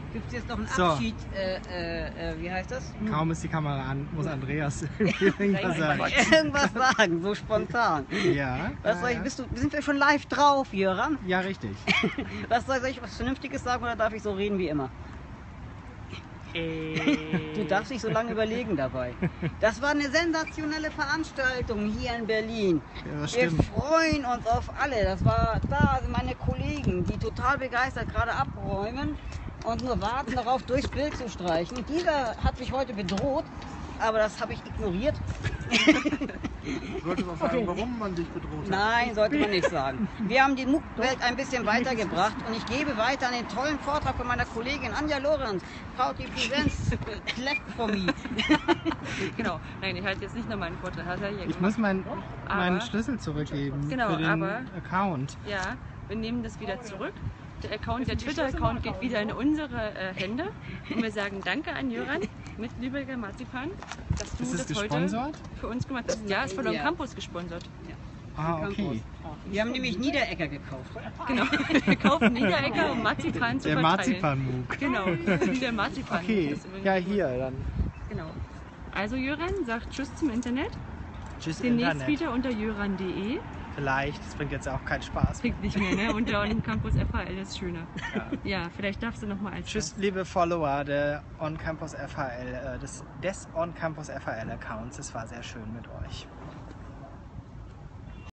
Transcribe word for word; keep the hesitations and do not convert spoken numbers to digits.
Gibt es jetzt noch einen So. Abschied? Äh, äh, äh, wie heißt das? Kaum ist die Kamera an, muss Andreas irgendwas sagen. Irgendwas sagen, so spontan. Ja. Was ja, soll ich, ja. bist du, sind wir schon live drauf, Jöran? Ja, richtig. Was soll ich was Vernünftiges sagen oder darf ich so reden wie immer? Du darfst nicht so lange überlegen dabei. Das war eine sensationelle Veranstaltung hier in Berlin. Ja, das Wir stimmt. freuen uns auf alle. Das war da sind meine Kollegen, die total begeistert gerade abräumen und nur warten darauf, durchs Bild zu streichen. Dieser hat mich heute bedroht, aber das habe ich ignoriert. Du wolltest auch sagen, warum man dich bedroht hat. Nein, sollte man nicht sagen. Wir haben die M O O-Welt ein bisschen weitergebracht und ich gebe weiter an den tollen Vortrag von meiner Kollegin Anja Lorenz. Proudly presents left for me. Genau, nein, ich halte jetzt nicht nur meinen Vortrag. Hat er hier Ich gemacht. muss meinen, meinen Aber- Schlüssel zurückgeben Genau, für den aber- Account. Ja, wir nehmen das wieder zurück. Der Account, der Twitter-Account geht wieder in unsere äh, Hände. Und wir sagen Danke an Jöran mit Lübecker Marzipan, dass du Ist es das heute gesponsert? für uns gemacht hast. Ja, ist von Ja. dem Campus gesponsert. Ah, okay. Wir haben nämlich Niederecker gekauft. Genau, wir kaufen Niederecker, um Marzipan zu Der verteilen. Marzipan-Moog. Genau, der Marzipan. Okay, Das ist übrigens- ja hier dann. Genau. Also Jöran sagt Tschüss zum Internet. Tschüss Demnächst Internet. wieder unter jöran punkt de. Vielleicht, das bringt jetzt auch keinen Spaß. Kriegt nicht mehr, ne? Unter dem Campus F H L ist schöner. Ja. Ja, vielleicht darfst du noch mal als Tschüss, liebe Follower der On Campus F H L, äh, des, des On Campus F H L Accounts. Es war sehr schön mit euch.